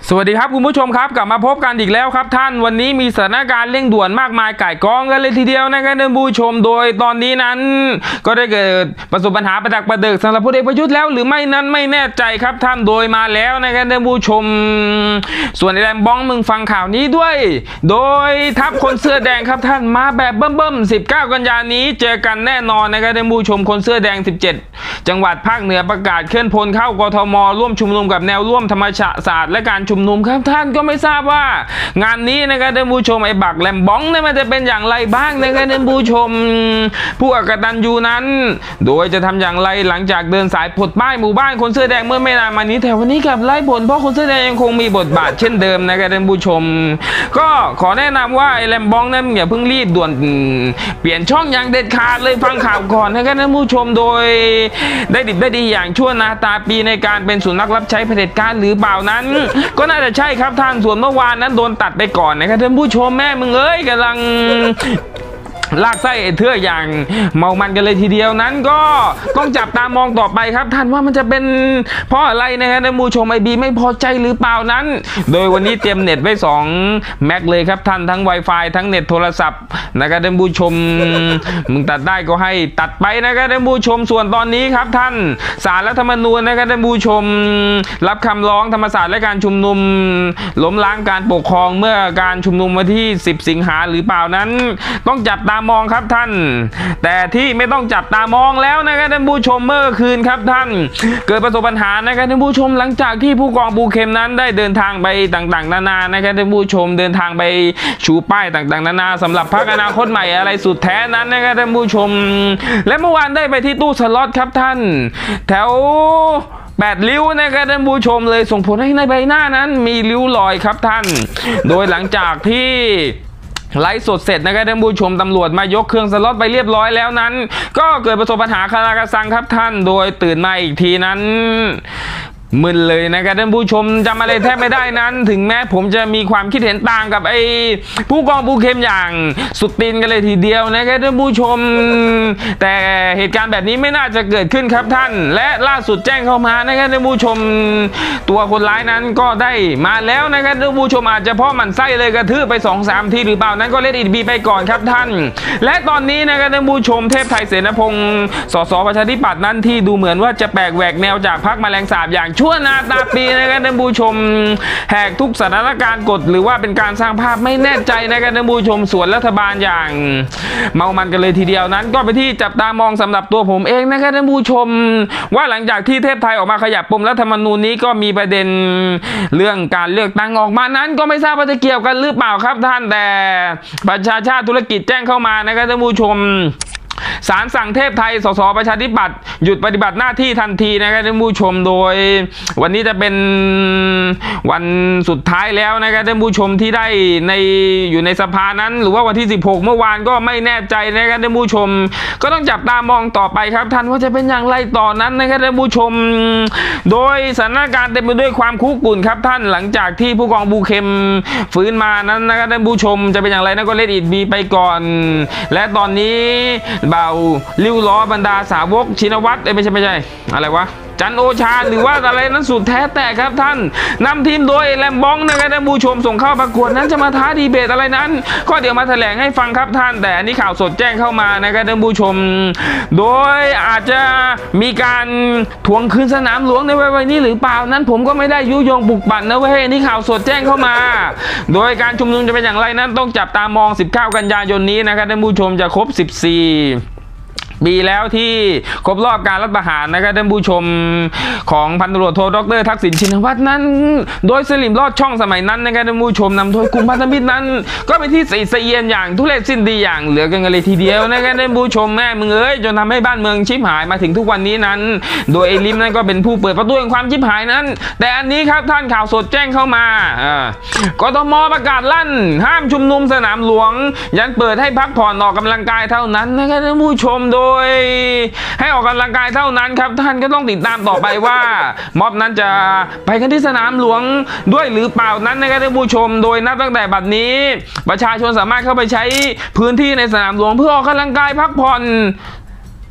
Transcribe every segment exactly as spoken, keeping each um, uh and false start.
สวัสดีครับคุณผู้ชมครับกลับมาพบกันอีกแล้วครับท่านวันนี้มีสถานการณ์เร่งด่วนมากมายก่ายกองกันเลยทีเดียวนะครับท่านผู้ชมโดยตอนนี้นั้นก็ได้เกิดประสบปัญหาประดักประเดิกสำหรับพลเอกประยุทธ์แล้วหรือไม่นั้นไม่แน่ใจครับท่านโดยมาแล้วนะครับท่านผู้ชมส่วนไอ้แรมบ้องมึงฟังข่าวนี้ด้วยโดยทัพคนเสื้อแดงครับท่านมาแบบเบิ่มๆสิบเก้ากันยายนนี้เจอกันแน่นอนนะครับท่านผู้ชมคนเสื้อแดงสิบเจ็ดจังหวัดภาคเหนือประกาศเคลื่อนพลเข้ากทมร่วมชุมนุมกับแนวร่วมธรรมศาสตร์และการชุมนุมครับท่านก็ไม่ทราบว่างานนี้นะครับท่านผู้ชมไอ้บักแลมบ้องเนี่ยมันจะเป็นอย่างไรบ้างนะครับท่านผู้ชมผู้อกตัญญูนั้นโดยจะทำอย่างไรหลังจากเดินสายปลดป้ายหมู่บ้านคนเสื้อแดงเมื่อไม่นานมานี้แต่วันนี้กลับไล่ผลเพราะคนเสื้อแดงยังคงมีบทบาทเช่นเดิมนะครับท่านผู้ชมก็ขอแนะนำว่าไอ้แลมบ้องนั้นอย่าเพิ่งรีบด่วนเปลี่ยนช่องอย่างเด็ดขาดเลยฟังข่าวก่อนนะครับท่านผู้ชมโดยได้ดิบได้ดีอย่างชั่วนาตาปีในการเป็นสุนัขรับใช้เผด็จการหรือเปล่านั้นก็น่าจะใช่ครับท่านส่วนเมื่อวานนั้นโดนตัดไปก่อนนะครับท่านผู้ชมแม่มึงเอ้ยกำลังลากไส้เทื่ออย่างเมามันกันเลยทีเดียวนั้นก็ต้องจับตามองต่อไปครับท่านว่ามันจะเป็นเพราะอะไรนะครับท่านผู้ชมไอบีไม่พอใจหรือเปล่านั้นโดยวันนี้เตรียมเน็ตไว้สองแม็กเลยครับท่านทั้ง Wi-Fi ทั้งเน็ตโทรศัพท์นะครับท่านผู้ชมมึงตัดได้ก็ให้ตัดไปนะครับท่านผู้ชมส่วนตอนนี้ครับท่านศาลรัฐธรรมนูญนะครับท่านผู้ชมรับคำร้องธรรมศาสตร์และการชุมนุมล้มล้างการปกครองเมื่อการชุมนุมวันที่สิบสิงหาหรือเปล่านั้นต้องจับตามองครับท่านแต่ที่ไม่ต้องจับตามองแล้วนะครับท่านผู้ชมเมื่อคืนครับท่านเกิดประสบปัญหานะครับท่านผู้ชมหลังจากที่ผู้กองปูเข็มนั้นได้เดินทางไปต่างๆนานานะครับท่านผู้ชมเดินทางไปชูป้ายต่างๆนานาสำหรับพรรคอนาคตใหม่อะไรสุดแท้นั้นนะครับท่านผู้ชมและเมื่อวานได้ไปที่ตู้สล็อตครับท่านแถวแปดริ้วนะครับท่านผู้ชมเลยส่งผลให้ในใบหน้านั้นมีริ้วรอยครับท่านโดยหลังจากที่ไลฟ์สดเสร็จนะครับท่านผู้ชมตำรวจมายกเครื่องสล็อตไปเรียบร้อยแล้วนั้นก็เกิดประสบปัญหาคาราคาซังครับท่านโดยตื่นมาอีกทีนั้นมึนเลยนะครับท่านผู้ชมจำอะไรแทบไม่ได้นั้นถึงแม้ผมจะมีความคิดเห็นต่างกับไอ้ผู้กองปูเข็มอย่างสุดตีนกันเลยทีเดียวนะครับท่านผู้ชมแต่เหตุการณ์แบบนี้ไม่น่าจะเกิดขึ้นครับท่านและล่าสุดแจ้งเข้ามานะครับท่านผู้ชมตัวคนร้ายนั้นก็ได้มาแล้วนะครับท่านผู้ชมอาจจะเพราะมันไส้เลยกระทืบไป สองสาม ทีหรือเปล่านั้นก็เล่นอิดบีไปก่อนครับท่านและตอนนี้นะครับท่านผู้ชมเทพไทยเสนาพงศ์สสประชาธิปัตย์นั้นที่ดูเหมือนว่าจะแปลกแหวกแนวจากพรรคแมลงสาบอย่างชั่วนาตาปีนะครับท่านผู้ชมแหกทุกสถานการณ์กฎหรือว่าเป็นการสร้างภาพไม่แน่ใจนะครับท่านผู้ชมส่วนรัฐบาลอย่างเมามันกันเลยทีเดียวนั้นก็ไปที่จับตามองสำหรับตัวผมเองนะครับท่านผู้ชมว่าหลังจากที่เทพไทยออกมาขยับปมรัฐธรรมนูญนี้ก็มีประเด็นเรื่องการเลือกตั้งออกมานั้นก็ไม่ทราบว่าจะเกี่ยวกันหรือเปล่าครับท่านแต่ประชาชาติธุรกิจแจ้งเข้ามานะครับท่านผู้ชมศาลสั่งเทพไทยสสประชาธิปัตย์หยุดปฏิบัติหน้าที่ทันทีนะครับท่านผู้ชมโดยวันนี้จะเป็นวันสุดท้ายแล้วนะครับท่านผู้ชมที่ได้ในอยู่ในสภานั้นหรือว่าวันที่สิบหกเมื่อวานก็ไม่แน่ใจนะครับท่านผู้ชมก็ต้องจับตามองต่อไปครับท่านว่าจะเป็นอย่างไรต่อนั้นนะครับท่านผู้ชมโดยสถานการณ์เต็มไปด้วยความคุกกุ่นครับท่านหลังจากที่ผู้กองปูเข็มฟื้นมานั้นนะครับท่านผู้ชมจะเป็นอย่างไรนั้นก็เลดอิดบีไปก่อนและตอนนี้เบาลิ้วล้อบรรดาสาวกชินวัตรไม่ใช่ไม่ใช่อะไรวะจันโอชาหรือว่าอะไรนั้นสุดแท้แต่ครับท่านนำทีมโดยแลมบ้องนะครับท่านผู้ชมส่งเข้าประกวดนั้นจะมาท้าดีเบตอะไรนั้นก็เดี๋ยวมาแถลงให้ฟังครับท่านแต่อันนี้ข่าวสดแจ้งเข้ามานะครับท่านผู้ชมโดยอาจจะมีการทวงคืนสนามหลวงในวันนี้หรือเปล่านั้นผมก็ไม่ได้ยุยงปลุกปั่นนะเว้ยนี่ข่าวสดแจ้งเข้ามาโดยการชุมนุมจะเป็นอย่างไรนั้นต้องจับตามองสิบเก้ากันยายนนี้นะครับท่านผู้ชมจะครบสิบสี่ปีแล้วที่ครบรอบการรัฐประหารนะครับท่านผู้ชมของพันตำรวจโทดรทักษิณชินวัตรนั้นโดยสลิมรอดช่องสมัยนั้นนะครับท่านผู้ชมนำโดยกลุ่มพันธมิตรนั้นก็เป็นที่สีเสียนอย่างทุเรศสิ้นดีอย่างเหลือกันเลยทีเดียวนะครับท่านผู้ชมแม่มึงเอ้ยจนทำให้บ้านเมืองชิบหายมาถึงทุกวันนี้นั้นโดยไอ้ลิมนั้นก็เป็นผู้เปิดประตูแห่งความชิบหายนั้นแต่อันนี้ครับท่านข่าวสดแจ้งเข้ามากทมประกาศลั่นห้ามชุมนุมสนามหลวงยันเปิดให้พักผ่อนออกกำลังกายเท่านั้นนะครับท่านผู้ชมโดยให้ออกกำลังกายเท่านั้นครับท่านก็ต้องติดตามต่อไปว่าม็อบนั้นจะไปกันที่สนามหลวงด้วยหรือเปล่านั้นนะครับท่านผู้ชมโดยนับตั้งแต่บัดนี้ประชาชนสามารถเข้าไปใช้พื้นที่ในสนามหลวงเพื่อออกกำลังกายพักผ่อน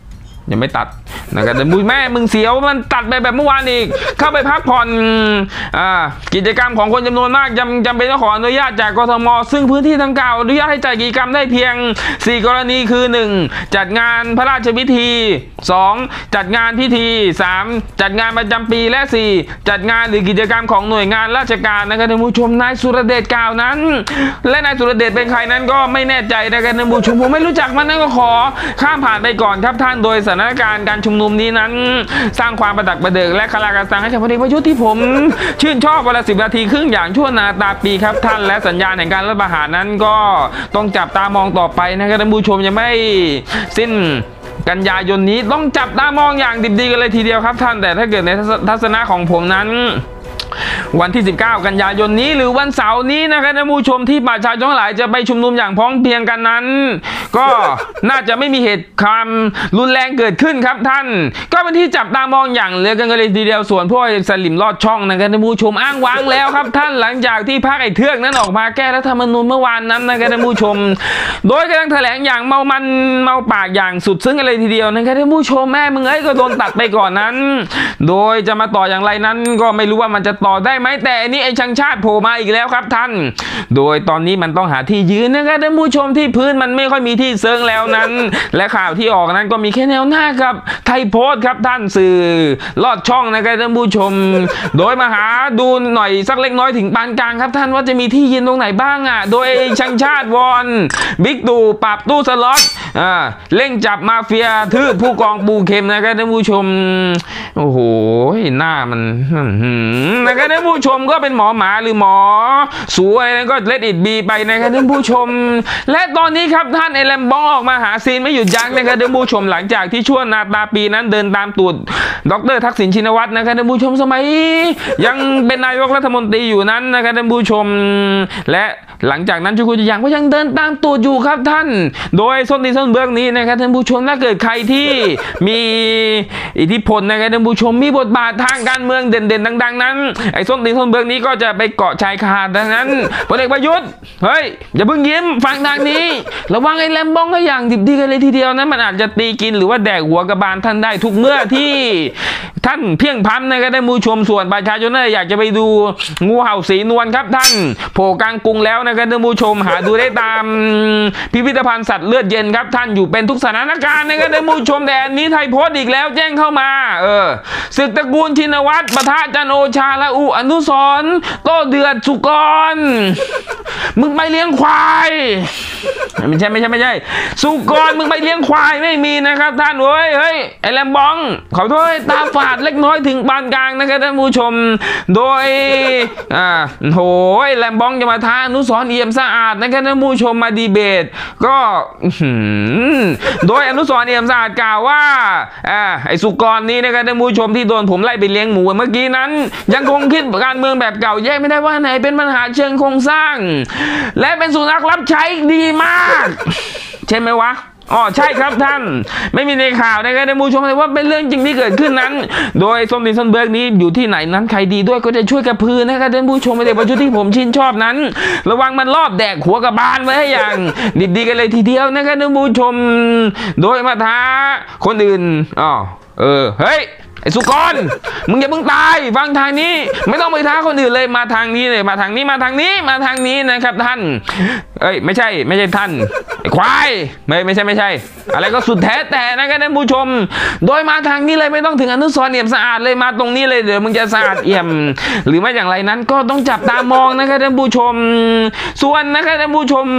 ยังไม่ตัดนะครับแต่บุญแม่มึงเสียวมันตัดไปแบบเมื่อวานอีกเข้าไปพักผ่อนอ่ากิจกรรมของคนจำนวนมากจำจำเป็นต้องขออนุญาตจากกทมซึ่งพื้นที่ดังกล่าวอนุญาตให้จัดกิจกรรมได้เพียงสี่กรณีคือหนึ่งจัดงานพระราชพิธีสองจัดงานพิธีสามจัดงานประจำปีและสี่จัดงานหรือกิจกรรมของหน่วยงานราชการนะครับท่านผู้ชมนายสุรเดชกล่าวนั้นและนายสุรเดชเป็นใครนั้นก็ไม่แน่ใจนะครับท่านผู้ชมผมไม่รู้จักมันนั้นก็ขอข้ามผ่านไปก่อนครับท่านโดยสถานการณ์การชุมนุมนี้นั้นสร้างความประดักประเดิกและคลากระสังให้กับพลเอกประยุทธ์ที่ผมชื่นชอบวันละสิบนาทีครึ่งอย่างชั่วนาตาปีครับท่านและสัญญาณแห่งการรัฐประหารนั้นก็ต้องจับตามองต่อไปนะครับท่านผู้ชมยังไม่สิ้นกันยายนนี้ต้องจับตามองอย่างดิบดีกันเลยทีเดียวครับท่านแต่ถ้าเกิดในทัศนะของผมนั้นวันที่สิบเก้ากันยายนนี้หรือวันเสาร์นี้นะครับท่านผู้ชมที่ประชาชนทั้งหลายจะไปชุมนุมอย่างพร้อมเพรียงกันนั้นก็น่าจะไม่มีเหตุความรุนแรงเกิดขึ้นครับท่านก็เป็นที่จับตามองอย่างเหลือกันเลยทีเดียวส่วนพวกสลิมลอดช่องนะครับท่านผู้ชมอ้างว้างแล้วครับท่านหลังจากที่พรรคไอ้เทือกนั้นออกมาแก้รัฐธรรมนูญเมื่อวานนั้นนะครับท่านผู้ชมโดยกำลังแถลงอย่างเมามันเมาปากอย่างสุดซึ้งกันเลยทีเดียวนะครับท่านผู้ชมแม่มึงเอ้ยก็โดนตัดไปก่อนนั้นโดยจะมาต่ออย่างไรนั้นก็ไม่รู้ว่ามันจะต่อได้ไหมแต่อันนี้ไอ้ชังชาติโผล่มาอีกแล้วครับท่านโดยตอนนี้มันต้องหาที่ยืนนะครับท่านผู้ชมที่พื้นมันไม่ค่อยมีที่เซิงแล้วนั้นและข่าวที่ออกนั้นก็มีแค่แนวหน้าครับไทยโพสต์ครับท่านสื่อลอดช่องนะครับท่านผู้ชมโดยมาหาดูหน่อยสักเล็กน้อยถึงปานกลางครับท่านว่าจะมีที่ยืนตรงไหนบ้างอ่ะโดยชังชาติวอนบิ๊กตู่ปรับตู้สล็อตอ่าเร่งจับมาเฟียทืบผู้กองปูเข็มนะครับท่านผู้ชมโอ้โหหน้ามันนะครับท่านผู้ชมก็เป็นหมอหมาหรือหมอสูอะไรนั้นก็เลดอิดบีไปนะครับท่านผู้ชมและตอนนี้ครับท่านไอแลมบองออกมาหาซีนไม่หยุดยั้งนะครับท่านผู้ชมหลังจากที่ช่วงนาตาปีนั้นเดินตามตูดดร.ทักษิณชินวัตรนะครับท่านผู้ชมสมัยยังเป็นนายกรัฐมนตรีอยู่นั้นนะครับท่านผู้ชมและหลังจากนั้นชุกุยางก็ยังเดินตามตูดอยู่ครับท่านโดยส้นตีนส้นเบื้องนี้นะครับท่านผู้ชมถ้าเกิดใครที่มีอิทธิพลนะครับท่านผู้ชมมีบทบาททางการเมืองเด่นๆดังๆนั้นไอ้ส้นตีนส้นเบื้องนี้ก็จะไปเกาะชายคาดังนั้นพลเอกประยุทธ์เฮ้ยอย่าเพิ่งยิ้มฟังทางนี้ระวังไอ้แลมบ้องก็อย่างดิบดีกันเลยทีเดียวนั้นมันอาจจะตีกินหรือว่าแดกหัวกระบาลท่านได้ทุกเมื่อที่ท่านเพียงพันนะครับท่านผู้ชมส่วนประชาชนอยากจะไปดูงูเห่าสีนวลครับท่านโผล่กลางกรุงแล้วนะครับท่านผู้ชมหาดูได้ตามพิพิธภัณฑ์สัตว์เลือดเย็นครับท่านอยู่เป็นทุกสถานการณ์นะครับท่านผู้ชมแต่อันนี้ไทยโพสต์อีกแล้วแจ้งเข้ามาเออศึกตระกูลชินวัตรปะทะจันโอชาและอุอนุสรณ์โตเดือดสุกรมึงไปเลี้ยงควายไม่ใช่ไม่ใช่ไม่ใช่สุกรมึงไปเลี้ยงควายไม่มีนะครับท่านเว้ยเฮ้ยไอแลมบองขอโทษตาฝาดเล็กน้อยถึงปานกลางนะครับท่านผู้ชมโดยอ่าโหยแลมบองจะมาท้าอนุสรณ์เอี่ยมสะอาดนะครับท่านผู้ชมมาดีเบตก็โดยอนุสรณ์เอี่ยมสะอาดกล่าวว่าอ่าไอสุกรนี้นะครับท่านผู้ชมที่โดนผมไล่ไปเลี้ยงหมูเมื่อกี้นั้นยังคงคิดการเมืองแบบเก่าแยกไม่ได้ว่าไหนเป็นปัญหาเชิงโครงสร้างและเป็นสุนัขรับใช้ดีมากใช่ไหมวะอ๋อใช่ครับท่านไม่มีในข่าวนะครับท่านผู้ชมเลยว่าเป็นเรื่องจริงที่เกิดขึ้นนั้นโดยส้มตีนส้นเบิร์กนี้อยู่ที่ไหนนั้นใครดีด้วยก็จะช่วยกระพือนะครับท่านผู้ชมไม่ได้ประยุทธ์ที่ผมชื่นชอบนั้นระวังมันรอบแดกหัวกระบาลไว้ให้อย่างดีๆกันเลยทีเดียวนะครับท่านผู้ชมโดยมาท้าคนอื่นอ๋อเออเฮ้ยไอ้สุกรมึงอย่าเพิ่งตายฟังทางนี้ไม่ต้องไปท้าคนอื่นเลยมาทางนี้เลยมาทางนี้มาทางนี้มาทางนี้นะครับท่านเอ้ยไม่ใช่ไม่ใช่ท่านไอ้ควายไม่ไม่ใช่ไม่ใช่อะไรก็สุดแท้แต่นะครับท่านผู้ชมโดยมาทางนี้เลยไม่ต้องถึงอนุสรณ์เอี่ยมสะอาดเลยมาตรงนี้เลยเดี๋ยวมึงจะสะอาดเอี่ยมหรือไม่อย่างไรนั้นก็ต้องจับตามองนะครับท่านผู้ชมส่วนนะครับท่านผู้ชม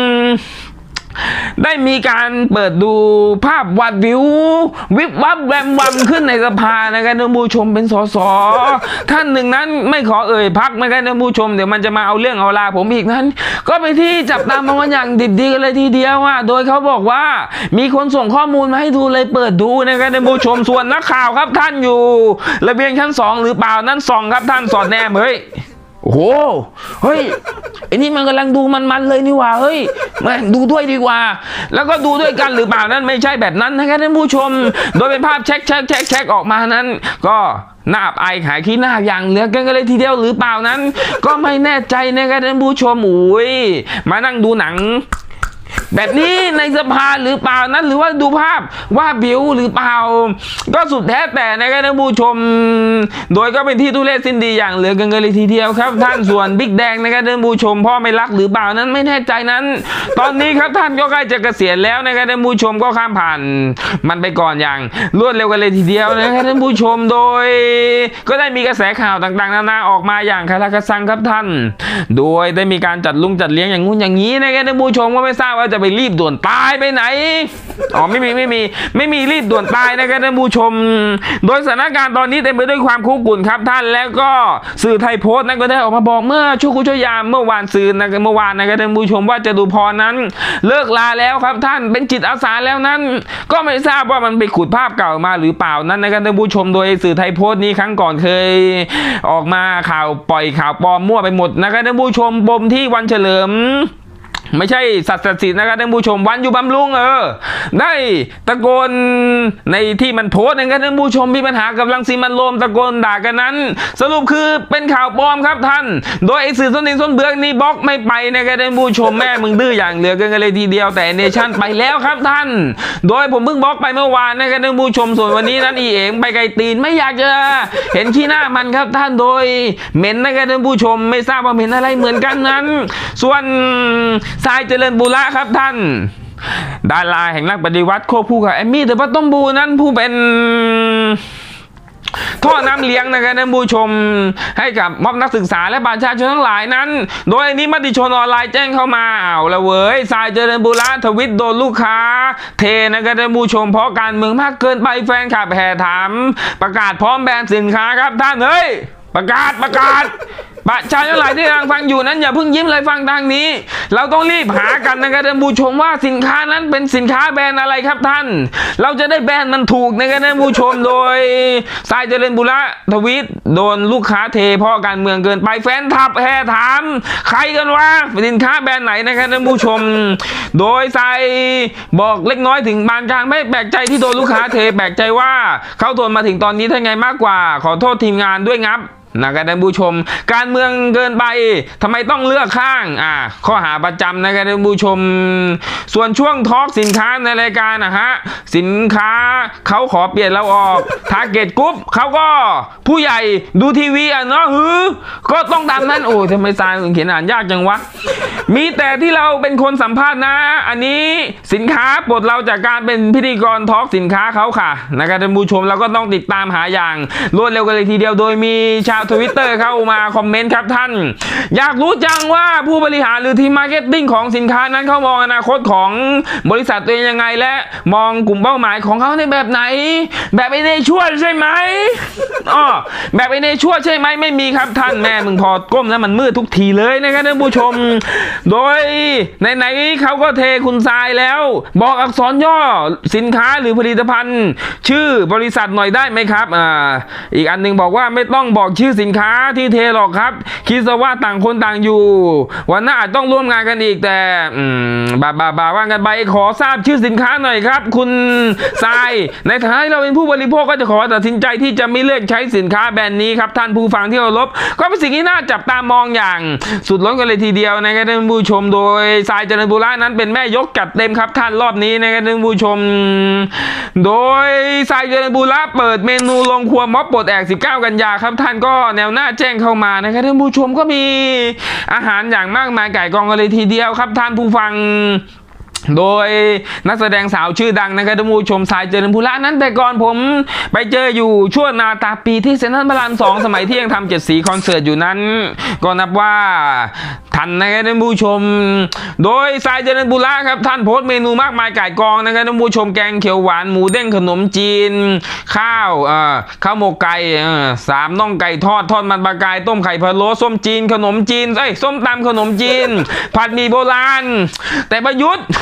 ได้มีการเปิดดูภาพวาดวิววิบวับแวมวัมขึ้นในสภานะครับท่านผู้ชมเป็นสสท่านหนึ่งนั้นไม่ขอเอ่ยพักนะครับท่านผู้ชมเดี๋ยวมันจะมาเอาเรื่องเอาราวผมอีกนั้นก็ไปที่จับตามองกันอย่างดิบดีกันเลยทีเดียวว่าโดยเขาบอกว่ามีคนส่งข้อมูลมาให้ดูเลยเปิดดูนะครับท่านผู้ชมส่วนนักข่าวครับท่านอยู่ระเบียงชั้นสองหรือเปล่านั้นส่องครับท่านสอดแนมเฮ้ยโอ้โหเฮ้ยไอ้นี่มันกำลังดูมันๆเลยนี่ว่าเฮ้ยมาดูด้วยดีกว่าแล้วก็ดูด้วยกันหรือเปล่านั้นไม่ใช่แบบนั้นนะครับท่านผู้ชมโดยเป็นภาพเช็คเช็คเช็คเช็คออกมานั้นก็หน้าไอหายขี้หน้าอย่างเหลือกันเลยทีเดียวหรือเปล่านั้นก็ไม่แน่ใจนะครับท่านผู้ชมอุ้ยมานั่งดูหนังแบบนี้ในสภาหรือเปล่านั้นหรือว่าดูภาพว่าบิวหรือเปล่าก็สุดแท้แต่นะครับท่านผู้ชมโดยก็เป็นที่ทุเรศสิ้นดีอย่างเหลือเกินเลยทีเดียวครับท่านส่วนบิ๊กแดงนะครับท่านผู้ชมพ่อไม่รักหรือเปล่านั้นไม่แน่ใจนั้นตอนนี้ครับท่านก็ใกล้จะเกษียณแล้วนะครับท่านผู้ชมก็ข้ามผ่านมันไปก่อนอย่างรวดเร็วกันเลยทีเดียวนะครับท่านผู้ชมโดยก็ได้มีกระแสข่าวต่างๆนานาออกมาอย่างคาราคาซังครับท่านโดยได้มีการจัดลุงจัดเลี้ยงอย่างงู้นอย่างนี้นะครับท่านผู้ชมก็ไม่ทราบว่าจะไปรีบด่วนตายไปไหนอ๋อไม่มีไม่มีไม่มีรีบด่วนตายนะครับท่านผู้ชมโดยสถานการณ์ตอนนี้เต็มไปด้วยความคุกกุ่นครับท่านแล้วก็สื่อไทยโพสต์นั้นก็ได้ออกมาบอกเมื่อชั่วครู่ชั่วยามเมื่อวานซืนนะครับเมื่อวานนะครับท่านผู้ชมว่าจตุพรนั้นเลิกลาแล้วครับท่านเป็นจิตอาสาแล้วนั้นก็ไม่ทราบว่ามันไปขุดภาพเก่ามาหรือเปล่านั้นนะครับท่านผู้ชมโดยสื่อไทยโพสต์นี้ครั้งก่อนเคยออกมาข่าวปล่อยข่าวปลอมมั่วไปหมดนะครับท่านผู้ชมปมที่วันเฉลิมไม่ใช่สัตว์ศักดิ์สิทธิ์นะครับท่านผู้ชมวันอยู่บำรุงเออได้ตะโกนในที่มันโพสต์นะครับท่านผู้ชมมีปัญหากับรังสีมันโรมตะโกนด่ากันนั้นสรุปคือเป็นข่าวปลอมครับท่านโดยไอ้สื่อส้นตีนส้นเบือกนี่บล็อกไม่ไปนะครับท่านผู้ชมแม่มึงดื้ออย่างเหลือเกินเลยทีเดียวแต่เนชั่นไปแล้วครับท่านโดยผมเพิ่งบล็อกไปเมื่อวานนะครับท่านผู้ชมส่วนวันนี้นั้นอีเองไปไกลตีนไม่อยากจะเห็นขี้หน้ามันครับท่านโดยเหม็นนะครับท่านผู้ชมไม่ทราบว่าเหม็นอะไรเหมือนกันนั้นส่วนทรายเจริญบุระครับท่านดาราแห่งรักปฏิวัติควบคู่กับแอมมี่แต่ว่าต้มบูนั้นผู้เป็นท่อน้ำเลี้ยงนะครับท่านผู้ชมให้กับม็อบนักศึกษาและประชาชนทั้งหลายนั้นโดยนี้มติชนออนไลน์แจ้งเข้ามาอ้าวละเว้ยทรายเจริญบุระทวิตโดนลูกค้าเทนะครับท่านผู้ชมเพราะการเมืองมากเกินไปแฟนคลับแห่ถามประกาศพร้อมแบนสินค้าครับท่านเฮ้ยประกาศประกาศประชาชนหลายที่กำลังฟังอยู่นั้นอย่าเพิ่งยิ้มเลยฟังทางนี้เราต้องรีบหากันนะครับท่านผู้ชมว่าสินค้านั้นเป็นสินค้าแบรนด์อะไรครับท่านเราจะได้แบรนด์มันถูกนะครับท่านผู้ชมโดยทรายเจริญบุระทวีตโดนลูกค้าเทเพราะการเมืองเกินไปแฟนทับแห่ถามใครกันวะสินค้าแบรนด์ไหนนะครับท่านผู้ชมโดยทรายบอกเล็กน้อยถึงปานกลางไม่แปลกใจที่โดนลูกค้าเทแปลกใจว่าเขาทนมาถึงตอนนี้ได้ไงมากกว่าขอโทษทีมงานด้วยงับนะครับท่านผู้ชมการเมืองเกินไปทำไมต้องเลือกข้างอ่าข้อหาประจำนะครับท่านผู้ชมส่วนช่วงทอล์กสินค้าในรายการนะฮะสินค้าเขาขอเปลี่ยนเราออกทาร์เก็ตกรุ๊ปเขาก็ผู้ใหญ่ดูทีวีอ่ะเนาะฮือก็ต้องตามนั้นโอ้ทำไมทรายเขียนอ่านยากจังวะมีแต่ที่เราเป็นคนสัมภาษณ์นะอันนี้สินค้าปลดเราจากการเป็นพิธีกรทอล์กสินค้าเขาค่ะนะครับท่านผู้ชมเราก็ต้องติดตามหาอย่างรวดเร็วกันเลยทีเดียวโดยมีชาวทวิตเตอร์เข้ามาคอมเมนต์ครับท่านอยากรู้จังว่าผู้บริหารหรือทีมมาร์เก็ตติ้งของสินค้านั้นเขามองอนาคตของบริษัทตัวเองยังไงและมองกลุ่มเป้าหมายของเขาในแบบไหนแบบไอเนชั่วใช่ไหมอ๋อแบบไอเนชั่วใช่ไหมไม่มีครับท่านแม่มึงพอก้มแล้วมันมืดทุกทีเลยนะครับท่านผู้ชมโดยไหนๆเขาก็เทคุณทรายแล้วบอกอักษรย่อสินค้าหรือผลิตภัณฑ์ชื่อบริษัทหน่อยได้ไหมครับอ่าอีกอันนึงบอกว่าไม่ต้องบอกชื่อสินค้าที่เทหรอกครับคิดซะว่าต่างคนต่างอยู่วันหน้าอาจต้องร่วมงานกันอีกแต่อืมบาบาบาว่ากันไปขอทราบชื่อสินค้าหน่อยครับคุณทรายในฐานะที่เราเป็นผู้บริโภคก็จะขอตัดสินใจที่จะไม่เลือกใช้สินค้าแบรนด์นี้ครับท่านผู้ฟังที่เคารพก็เป็นสิ่งที่น่าจับตามองอย่างสุดล้นกันเลยทีเดียวนะครับท่านผู้ชมโดยทรายเจริญบุระนั้นเป็นแม่ยกจัดเต็มครับท่านรอบนี้นะครับท่านผู้ชมโดยทรายเจริญบุระเปิดเมนูลงครัวม็อบปลดแอกสิบเก้ากันยาครับท่านก็แนวหน้าแจ้งเข้ามานะครับท่านผู้ชมก็มีอาหารอย่างมากมายไก่กองกันเลยทีเดียวครับท่านผู้ฟังโดยนักแสดงสาวชื่อดังนะครับท่านผู้ชมทรายเจริญบุระนั้นแต่ก่อนผมไปเจออยู่ช่วงนาตาปีที่เซ็นทรัลพระรามสองสมัยที่ยังทำเจ็ดสีคอนเสิร์ตอยู่นั้นก็นับว่าทันนะครับท่านผู้ชมโดยทรายเจริญบุระครับท่านโพสต์เมนูมากมายไก่กองนะครับท่านผู้ชมแกงเขียวหวานหมูเด้งขนมจีนข้าวเอ่อข้าวหมกไก่เอ่อสามน่องไก่ทอดทอดมันปลากายต้มไข่พะโล้ส้มจีนขนมจีนเอ้ยส้มตำขนมจีนผัดหมี่โบราณแต่ประยุทธ์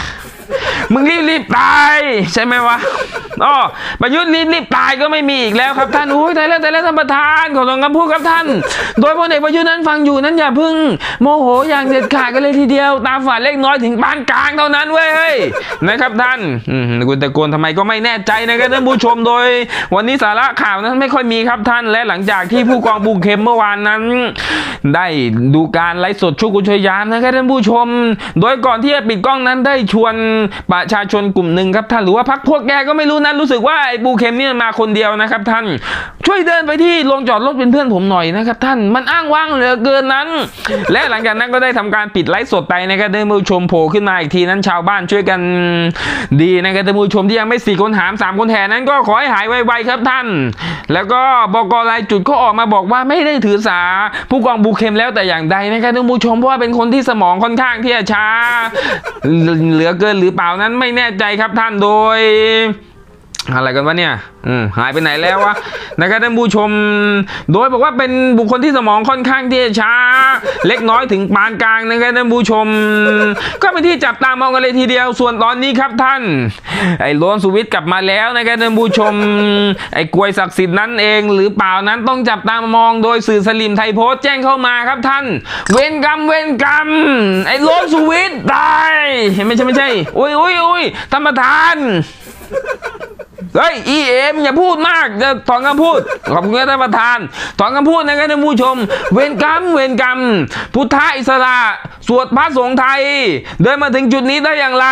มึงรีบรีบตายใช่ไหมวะอ๋อประยุทธ์รีบรีบตายก็ไม่มีอีกแล้วครับท่านอุ้ยตายแล้วตายแล้วท่านประธานขอลงคำพูดครับท่านโดยพลเอกประยุทธ์นั้นฟังอยู่นั้นอย่าพึ่งโมโหอย่างเด็ดขาดกันเลยทีเดียวตาฝาดเล็กน้อยถึงปานกลางเท่านั้นเว้ยเฮ้ยนะครับท่านอืมคุณตะโกนทำไมก็ไม่แน่ใจนะครับท่านผู้ชมโดยวันนี้สาระข่าวนั้นไม่ค่อยมีครับท่านและหลังจากที่ผู้กองปูเข็มเมื่อวานนั้นได้ดูการไลฟ์สดชุกุชยามนะครับท่านผู้ชมโดยก่อนที่จะปิดกล้องนั้นได้ชวนประชาชนกลุ่มหนึ่งครับท่านหรือว่าพรรคพวกแกก็ไม่รู้นั้นรู้สึกว่าไอ้ปูเข็มเนี่ยมาคนเดียวนะครับท่านช่วยเดินไปที่โรงจอดรถเป็นเพื่อนผมหน่อยนะครับท่านมันอ้างว้างเหลือเกินนั้นและหลังจากนั้นก็ได้ทำการปิดไลฟ์สดไปนะครับท่านผู้ชมโผล่ขึ้นมาอีกทีนั้นชาวบ้านช่วยกันดีนะครับท่านผู้ชมที่ยังไม่สี่คนหามสามคนแทนนั้นก็ขอให้หายไวๆครับท่านแล้วก็บก.รายจุดก็ออกมาบอกว่าไม่ได้ถือสาผู้กองปูเข็มแล้วแต่อย่างใดนะครับท่านผู้ชมเพราะว่าเป็นคนที่สมองค่อนข้างที่จะช้าเหลือเกินหรือเปล่านั้นไม่แน่ใจครับท่านโดยอะไรกันวะเนี่ยอืมหายไปไหนแล้ววะนะครับท่านผู้ชมโดยบอกว่าเป็นบุคคลที่สมองค่อนข้างที่จะช้าเล็กน้อยถึงปานกลางนะครับท่านผู้ชมก็เป็นที่จับตามองกันเลยทีเดียวส่วนตอนนี้ครับท่านไอ้โลนสุวิทย์กลับมาแล้วนะครับท่านผู้ชมไอ้กล้วยศักดิ์สิทธิ์นั้นเองหรือเปล่านั้นต้องจับตามองโดยสื่อสลิมไทยโพสต์แจ้งเข้ามาครับท่านเวรกรรมเวรกรรมไอ้โลนสุวิทย์ตายไม่ใช่ไม่ใช่อุ้ยอุ้ยอุ้ยท่านประธานเฮ้ยอีเอ็มอย่าพูดมากจะถอนคำพูดขอบคุณท่านประธานถอนคำพูดนะครับท่านผู้ชมเวรกรรมเวรกรรมพุทธอิสระสวดพระสงฆ์ไทยเดินมาถึงจุดนี้ได้อย่างไร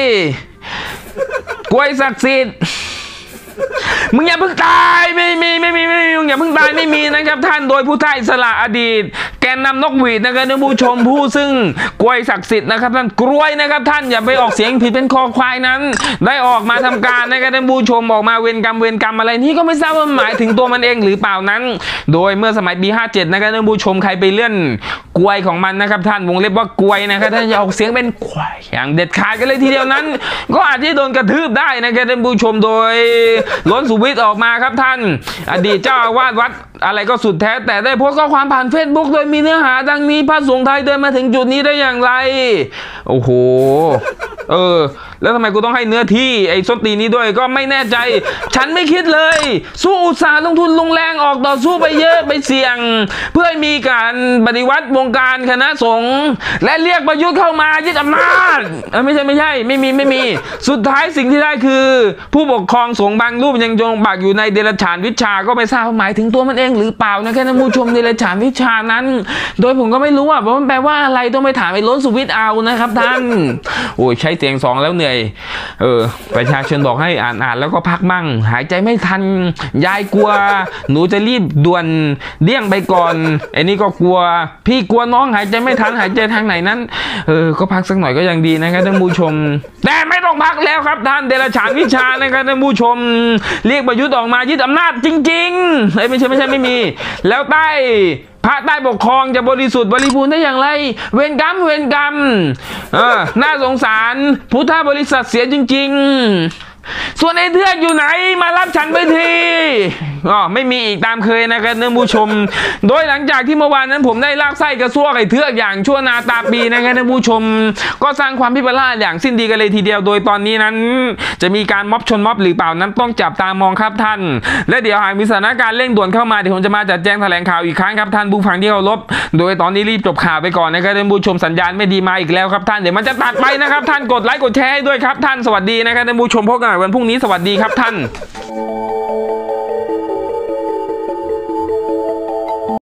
กล้วยศักดิ์สิทธิ์มึงอย่าเพิ่งตายไม่มีไม่มีไม่มีมึงอย่าเพิ่งตายไม่มีนะครับท่านโดยพุทธอิสระอดีตแกนนำนกหวีดนะครับท่านผู้ชมผู้ซึ่งกล้วยศักดิ์สิทธิ์นะครับท่านกล้วยนะครับท่านอย่าไปออกเสียงผิดเป็นคอควายนั้นได้ออกมาทำการนะครับท่านผู้ชมออกมาเวรกรรมเวรกรรมอะไรนี่ก็ไม่ทราบว่าหมายถึงตัวมันเองหรือเปล่านั้นโดยเมื่อสมัยปีห้าเจ็ดนะครับท่านผู้ชมใครไปเลื่อนกล้วยของมันนะครับท่านวงเล็บว่ากล้วยนะครับท่านอย่าออกเสียงเป็นควายอย่างเด็ดขาดกันเลยทีเดียวนั้นก็อาจจะโดนกระทืบได้นะครับท่านผู้ชมโดยล้นสุวิทย์ออกมาครับท่านอดีตเจ้าอาวาสวัดอะไรก็สุดแท้แต่ได้โพสต์ข้อความผ่านเฟซบุ๊กโดยมีเนื้อหาดังนี้พระสงฆ์ไทยเดินมาถึงจุดนี้ได้อย่างไรโอ้โหเออแล้วทำไมกูต้องให้เนื้อที่ไอ้ส้นตีนี้ด้วยก็ไม่แน่ใจฉันไม่คิดเลยสู้อุตสาห์ลงทุนลงแรงออกต่อสู้ไปเยอะไปเสี่ยงเพื่อมีการปฏิวัติวงการคณะสงฆ์และเรียกประยุทธ์เข้ามายึดอำนาจเออไม่ใช่ไม่ใช่ไม่มีไม่มีสุดท้ายสิ่งที่ได้คือผู้ปกครองสงฆ์บางรูปยังจงบักอยู่ในเดรัจฉานวิชาก็ไม่ทราบหมายถึงตัวมันเองหรือเปล่านะแค่ท่านผู้ชมเดรัจฉานวิชานั้นโดยผมก็ไม่รู้ว่ามันแปลว่าอะไรต้องไปถามไอ้ล้นสุวิทย์เอานะครับท่านโอ้ยใช้เสียงสองแล้วเหนื่อยเออประชาชนบอกให้อ่านอ่านแล้วก็พักมั่งหายใจไม่ทันยายกลัวหนูจะรีบด่วนเดี่ยงไปก่อนไอ้นี่ก็กลัวพี่กลัวน้องหายใจไม่ทันหายใจทางไหนนั้นเออก็พักสักหน่อยก็ยังดีนะครับท่านผู้ชมแต่ไม่ต้องพักแล้วครับท่านเดรัจฉานวิชานะครับท่านผู้ชมเรียกประยุทธ์ออกมายึดอำนาจจริงๆเอ้ยไม่ใช่ไม่ใช่ไม่มีแล้วใต้พระใต้ปกครองจะบริสุทธิ์บริบูรณ์ได้อย่างไรเวรกรรมเวรกรรมเออน่าสงสารพุทธบริษัทเสียจริงๆส่วนไอ้เทือกอยู่ไหนมารับฉันไปทีอ๋อไม่มีอีกตามเคยนะครับท่านผู้ชมโดยหลังจากที่เมื่อวานนั้นผมได้ลากไส้กระซวกไอ้เทือกอย่างชั่วนาตาปีนะครับท่านผู้ชมก็สร้างความพิปลาสอย่างสิ้นดีกันเลยทีเดียวโดยตอนนี้นั้นจะมีการม็อบชนม็อบหรือเปล่านั้นต้องจับตามองครับท่านและเดี๋ยวหากมีสถานการณ์เร่งด่วนเข้ามาเดี๋ยวผมจะมาจัดแจงแถลงข่าวอีกครั้งครับท่านผู้ฟังที่เคารพโดยตอนนี้รีบจบข่าวไปก่อนนะครับท่านผู้ชมสัญญาณไม่ดีมาอีกแล้วครับท่านเดี๋ยวมันจะตัดไปนะครับท่านกดไลค์กดแชร์ให้ด้วยครับท่านสวัสดีนะครับท่านผู้ชมพบกันใหม่วันพรุ่งนี้สวัสดีครับท่าน